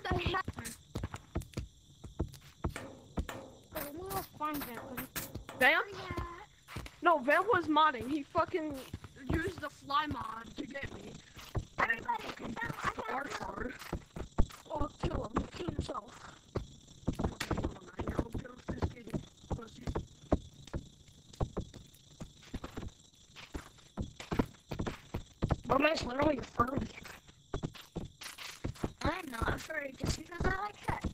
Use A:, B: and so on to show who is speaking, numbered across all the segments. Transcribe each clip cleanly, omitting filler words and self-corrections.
A: the heck? I'm gonna find Vamp.
B: Vamp? No, Vamp was modding. He fucking used the fly mod to get me.
A: Everybody, I got
B: Hard. Oh, kill him. Kill yourself.
A: But man's literally a furry. I'm not a furry just because I like cats.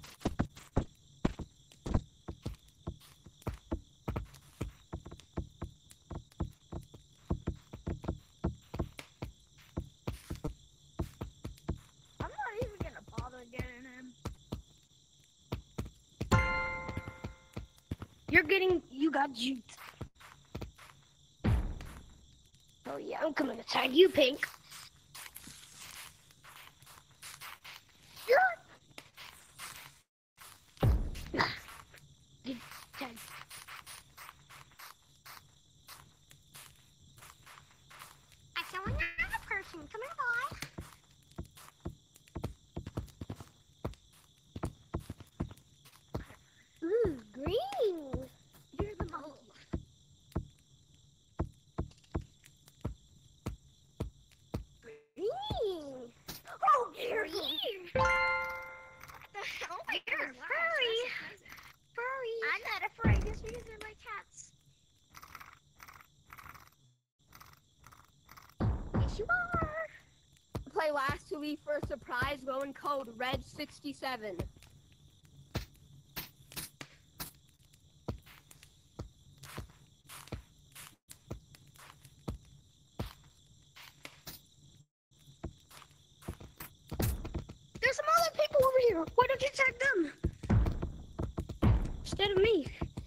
A: I'm not even gonna bother getting him. You got juked. Oh yeah, I'm coming to tag you, Pink. Good tag. I saw another person. Come here, boy. Ooh, green. You're the most. Green. Oh, you're here. Oh, you're a furry. Furry. I'm not a furry just because they're my cats. Yes, you are. Play last to leave for a surprise. Go in code RED67. There's some other people over here. Why don't you tag them? Instead of me.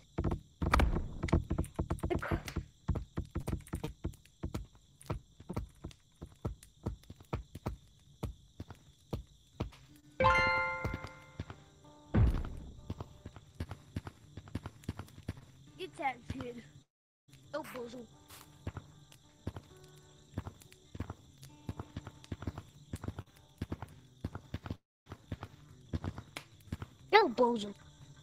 A: Get tagged, kid. Oh, bozo. No, bozo.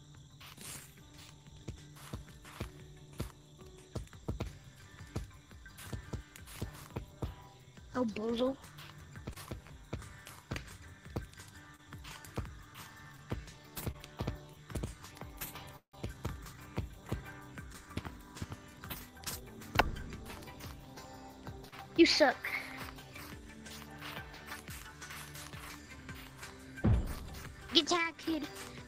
A: Oh, bozo. You suck. Get tagged, kid.